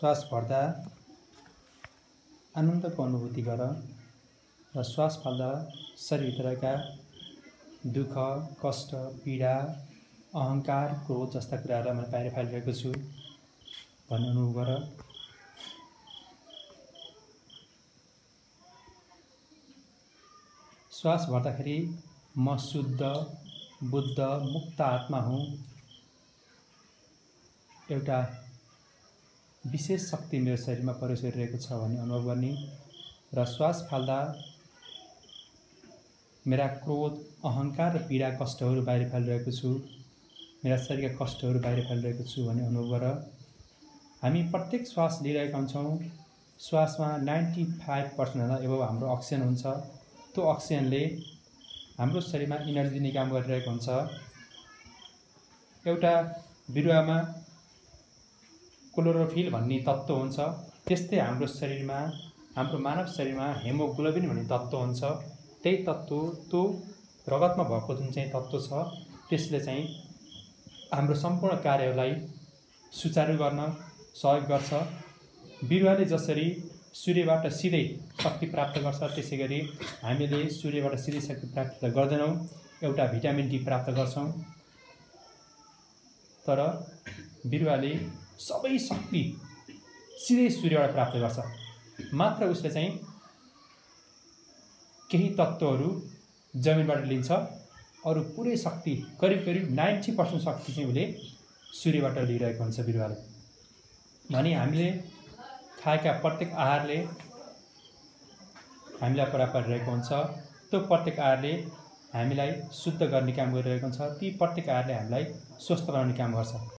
श्वास भर्दा आनन्दको अनुभूति गर र श्वास फाल्दा शरीरभित्रका दुःख, कष्ट, पीडा, अहंकार, क्रोध जस्ता कुराहरूलाई मैले बाहिर फालिरहेको छु भन्ने अनुभव गर। श्वास भर्दाखेरि म शुद्ध, बुद्ध, मुक्त आत्मा हुँ। एउटा विशेष शक्ति मेरो शरीरमा प्रवेश गरिरहेको छ भन्ने अनुभव गर्ने र श्वास फाल्दा मेरा क्रोध, अहंकार र पीडा, कष्टहरू बाहिर फालिरहेको छु। मेरा शरीरका कष्टहरू बाहिर फालिरहेको छु भन्ने अनुभव गर। हामी प्रत्येक श्वास लिइरहेका हुन्छौँ। श्वासमा 95% भन्दा एबभ हाम्रो अक्सिजन हुन्छ। त्यो अक्सिजनले हाम्रो शरीरमा इनर्जी दिने काम गरिरहेको हुन्छ। एउटा बिरुवामा क्लोरोफिल भन्ने तत्त्व हुन्छ। त्यस्तै हाम्रो शरीरमा, हाम्रो मानव शरीरमा हेमोग्लोबिन भन्ने तत्त्व हुन्छ। त्यही तत्त्व, त्यो रगतमा भएको जुन चाहिँ तत्त्व छ, त्यसले चाहिँ हाम्रो सम्पूर्ण कार्यलाई सुचारू गर्न सहयोग गर्छ। बिरुवाले जसरी सूर्यबाट सिधै शक्ति प्राप्त गर्छ, त्यसैगरी हामीले सूर्यबाट सिधै शक्ति प्राप्त गर्दैनौँ, एउटा भिटामिन डी प्राप्त गर्छौँ। तर बिरुवाले सबै शक्ति सिधै सूर्यबाट प्राप्त गर्छ। मात्र उसले चाहिँ केही तत्त्वहरू जमिनबाट लिन्छ, अरू पुरै शक्ति करिब 90% शक्ति चाहिँ उसले सूर्यबाट लिइरहेको हुन्छ बिरुवाले। भने हामीले खाएका प्रत्येक आहारले हामीलाई परा परिरहेको हुन्छ। त्यो प्रत्येक आहारले हामीलाई शुद्ध गर्ने काम गरिरहेको हुन्छ। ती प्रत्येक आहारले हामीलाई स्वस्थ बनाउने काम गर्छ।